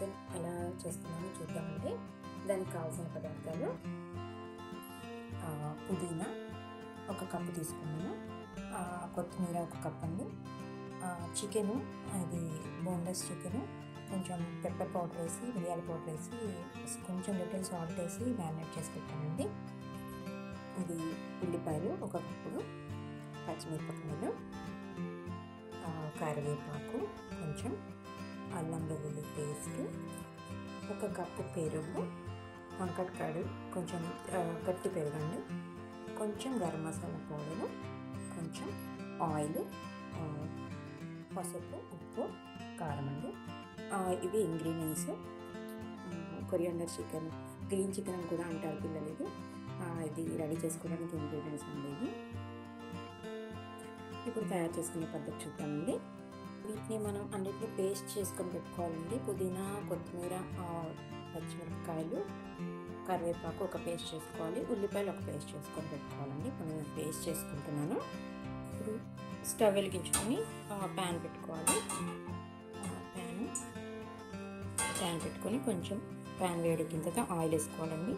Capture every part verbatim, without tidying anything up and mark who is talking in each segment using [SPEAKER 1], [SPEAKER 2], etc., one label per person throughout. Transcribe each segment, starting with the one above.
[SPEAKER 1] Chicken ఎలా చేస్తున్నామో చూద్దామండి. దానికి కావాల్సిన పదార్థాలు పుదీనా ఒక కప్పు తీసుకున్నాను, కొత్తిమీర ఒక కప్ అండి, చికెను అది బోన్లెస్ చికెను కొంచెం పెప్పర్ పౌడర్ వేసి మిరియాల పౌడర్ వేసి కొంచెం లిటిల్ సాల్ట్ వేసి మ్యారినేట్ చేసి పెట్టానండి. ఇది ఉల్లిపాయలు ఒక కప్పుడు, పచ్చిమిరపకాయలు, కరివేపాకు, కొంచెం అల్లం వెల్లుల్లి పేస్ట్, ఒక కప్పు పెరుగు, వంకాయకాడు కొంచెం గట్టి పెరుగండి, కొంచెం గరం మసాలా పౌడరు, కొంచెం ఆయిల్, పసుపు, ఉప్పు, కారం అండి. ఇవి ingredients. Coriander chicken, green chicken అని కూడా అంటారు పిల్లలు. ఇది ఇది రెడీ చేసుకోవడానికి ఇంగ్రీడియంట్స్ అండి ఇవి. ఇప్పుడు తయారు చేసుకునే పద్ధతి చూద్దామండి. వీటిని మనం అన్నిటిని పేస్ట్ చేసుకొని పెట్టుకోవాలండి. పుదీనా, కొత్తిమీర, పచ్చిమిరపకాయలు, కరివేపాకు ఒక పేస్ట్ చేసుకోవాలి, ఉల్లిపాయలు ఒక పేస్ట్ చేసుకొని పెట్టుకోవాలండి. ఇప్పుడు నేను పేస్ట్ చేసుకుంటున్నాను. ఇప్పుడు స్టవ్ వెలిగించుకొని ప్యాన్ పెట్టుకోవాలి. ప్యాన్ ప్యాన్ పెట్టుకొని కొంచెం ప్యాన్ వేడెక్కిన తర్వాత ఆయిల్ వేసుకోవాలండి.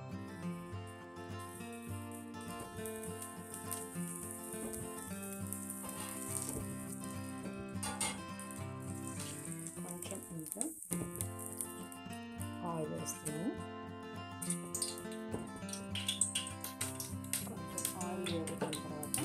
[SPEAKER 1] కొంచెం ఇంకా ఆయిల్ వేస్తున్నాను. కొంచెం ఆయిల్ వేడిన తర్వాత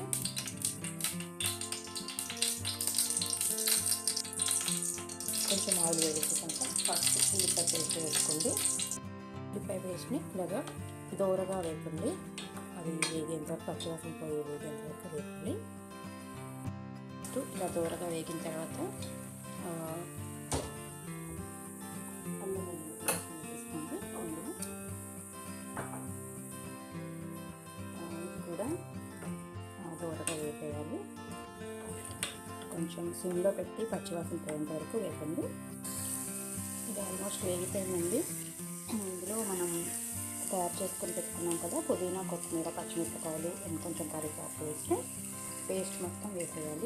[SPEAKER 1] కొంచెం ఆయిల్ వేడెక్కినాక ఫస్ట్ ఉల్లిపాయ పేస్ట్ వేసుకోండి. ఉల్లిపాయ పేస్ట్ని ఇలాగా దూరగా వేపండి. అది వేగేంత వరకు పచ్చివాసన పోయి వేగేంత వరకు వేపండి. ఇలా దూరగా వేగిన తర్వాత అల్లం వెల్లుల్లి పేస్ట్ వేసుకోండి. అందులో కూడా దూరగా వేపేయాలి. కొంచెం సిమ్లో పెట్టి పచ్చివాసన పోయేంత వరకు వేపండి. ఇది ఆల్మోస్ట్ వేగిపోయిందండి. ఇందులో మనం తయారు చేసుకొని పెట్టుకున్నాం కదా పుదీనా, కొత్తిమీర, పచ్చిమిరపకాయలు, కొంచెం కరివేపాకు వేసి పేస్ట్ మొత్తం వేసేయాలి.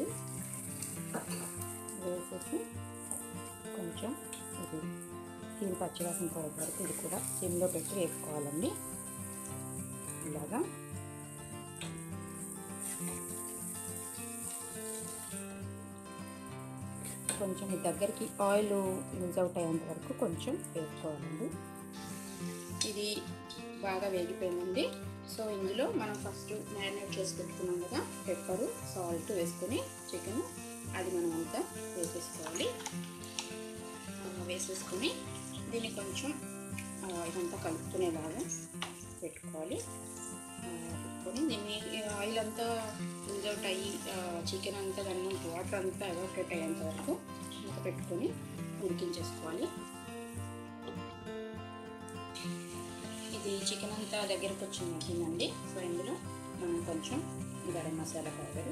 [SPEAKER 1] వేసేసి కొంచెం ఇది దీని పచ్చివాసన పోయే వరకు ఇది కూడా సిమ్లో పెట్టి వేసుకోవాలండి. ఇలాగా కొంచెం దగ్గరికి ఆయిల్ లూజ్ అవుట్ అయ్యేంత వరకు కొంచెం వేసుకోవాలండి. ఇది బాగా వేగిపోయిందండి. సో ఇందులో మనం ఫస్ట్ మ్యారినేట్ చేసి పెట్టుకున్నాం కదా పెప్పరు, సాల్ట్ వేసుకొని చికెన్ అది మనం అంతా వేసేసుకోవాలి. వేసేసుకొని దీన్ని కొంచెం ఇదంతా కలుపుకునేలాగా పెట్టుకోవాలి. పెట్టుకొని దీన్ని ఆయిల్ అంతా లూజ్ అవుట్ అయ్యి చికెన్ అంతా దాన్ని వాటర్ అంతా ఎవాపరేట్ అయ్యేంత వరకు ఇంకా పెట్టుకొని ఉడికించేసుకోవాలి. ఇది చికెన్ అంతా దగ్గరకు వచ్చిందండి. సో ఇందులో మనం కొంచెం గరం మసాలా పౌడరు,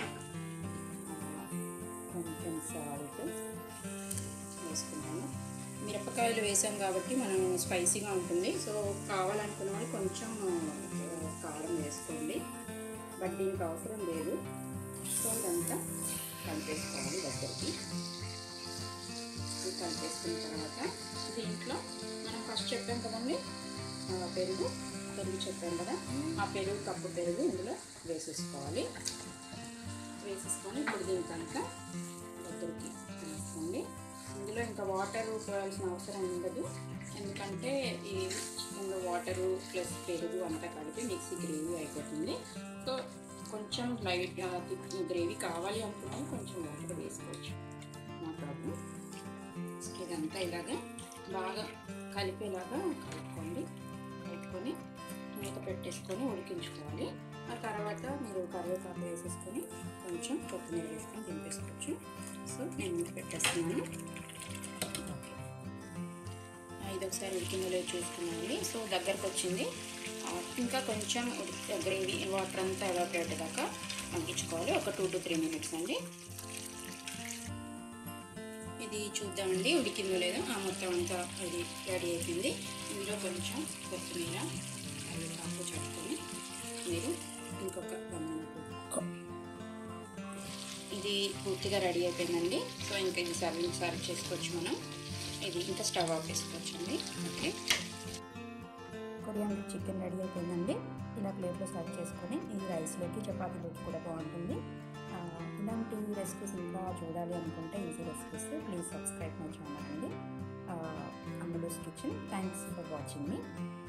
[SPEAKER 1] కొంచెం సాల్ట్ వేసుకుంటాము. మిరపకాయలు వేసాం కాబట్టి మనం స్పైసీగా ఉంటుంది. సో కావాలనుకున్న వాళ్ళు కొంచెం కారం వేసుకోండి, బట్ దీనికి అవసరం లేదు. సో ఇదంతా కలిపేసుకోవాలి దగ్గరికి. కలిపేసుకున్న తర్వాత దీంట్లో మనం ఫస్ట్ చెప్పాం కదండి పెరుగు పెరుగు చెప్పాం కదా, ఆ పెరుగు కప్పు పెరుగు ఇందులో వేసేసుకోవాలి. వేసేసుకొని ఇప్పుడు దీనికంతా దగ్గరికి వేసుకోండి. ఇందులో ఇంకా వాటర్ పోయాల్సిన అవసరం ఉండదు, ఎందుకంటే ఈ చికెన్లో వాటరు ప్లస్ పెరుగు అంతా కలిపి మిక్సీ గ్రేవీ అయిపోతుంది. సో కొంచెం లైట్ గ్రేవీ కావాలి అనుకున్నాను కొంచెం వాటర్ వేసుకోవచ్చు, నో ప్రాబ్లం. ఇదంతా ఇలాగా బాగా కలిపేలాగా కలుపుకోండి. కలుపుకొని మూత పెట్టేసుకొని ఉడికించుకోవాలి. ఆ తర్వాత మీరు కరివేపాకు వేసేసుకొని కొంచెం కొత్తిమీర వేసుకొని దింపేసుకోవచ్చు. సో నేను మూత పెట్టేస్తున్నాను. ఇది ఒకసారి ఉడికిందో లేదో చూసుకున్నాండి. సో దగ్గరకు వచ్చింది. ఇంకా కొంచెం గ్రేవీ వాటర్ అంతా ఎవాపరేట్ దాకా మగ్గించుకోవాలి, ఒక టూ టు త్రీ మినిట్స్ అండి. ఇది చూద్దామండి ఉడికిందో లేదో. ఆ మొత్తం అంతా ఇది రెడీ అయిపోయింది. ఇందులో కొంచెం కొత్తిమీర కరివేపాకు చట్టుకొని మీరు ఇంకొక వన్ మినిట్. ఇది పూర్తిగా రెడీ అయిపోయిందండి. సో ఇంకా ఇది సర్వింగ్ సర్వ్ చేసుకోవచ్చు మనం. ఇది ఇంకా స్టవ్ ఆఫ్ చేసుకోవచ్చండి. ఓకే, కొరియాండర్ చికెన్ రెడీ అయిపోయిందండి. ఇలా ప్లేట్లో సర్వ్ చేసుకొని ఇది రైస్లోకి చపాతీలోకి కూడా బాగుంటుంది. ఇలాంటి రెసిపీస్ ఇంకా చూడాలి అనుకుంటే easy recipes please subscribe my channel అండి, Ammulu's kitchen. Thanks for watching me.